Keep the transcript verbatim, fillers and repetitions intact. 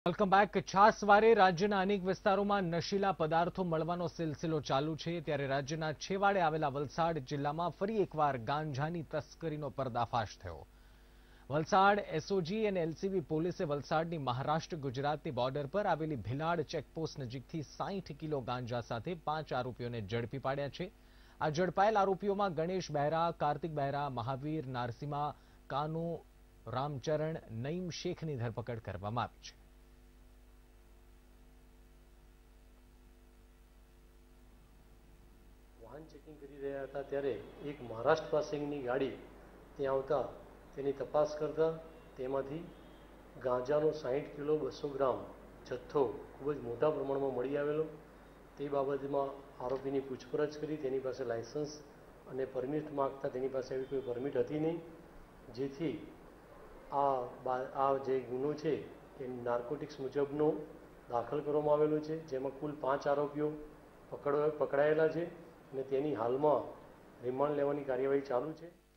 Welcome back. છાસવારે રાજ્યના અનેક વિસ્તારોમાં નશીલા પદાર્થો મળવાનો સિલસિલો ચાલુ છે, ત્યારે રાજ્યના છેવાડે આવેલા વલસાડ જિલ્લામાં ફરી એકવાર ગાંજાની તસ્કરીનો પર્દાફાશ થયો. વલસાડ એસઓજી અને એલસીબી પોલીસે વલસાડની મહારાષ્ટ્ર ગુજરાતની બોર્ડર પર આવેલી ભિલાડ ચેકપોસ્ટ નજીકથી સાઠ કિલો ગાંજા સાથે પાંચ આરોપીઓને ઝડપી પાડ્યા છે. આ ઝડપાયેલ આરોપીઓમાં ગણેશ બહેરા, કાર્તિક બહેરા, મહાવીર, નારસિમા, કાનુ, રામચરણ, નઈમ શેખની ધરપકડ કરવામાં આવી છે. વાહન ચેકિંગ કરી રહ્યા હતા ત્યારે એક મહારાષ્ટ્ર પાસેની ગાડી ત્યાં આવતા તેની તપાસ કરતા તેમાંથી ગાંજાનો સાઠ કિલો બસો ગ્રામ જથ્થો ખૂબ જ મોટા પ્રમાણમાં મળી આવેલો. તે બાબતમાં આરોપીની પૂછપરછ કરી તેની પાસે લાયસન્સ અને પરમિટ માગતા તેની પાસે એવી કોઈ પરમિટ હતી નહીં, જેથી આ આ જે ગુનો છે એ નાર્કોટિક્સ મુજબનો દાખલ કરવામાં આવેલો છે, જેમાં કુલ પાંચ આરોપીઓ પકડ પકડાયેલા છે અને તેની હાલમાં રિમાન્ડ લેવાની કાર્યવાહી ચાલુ છે.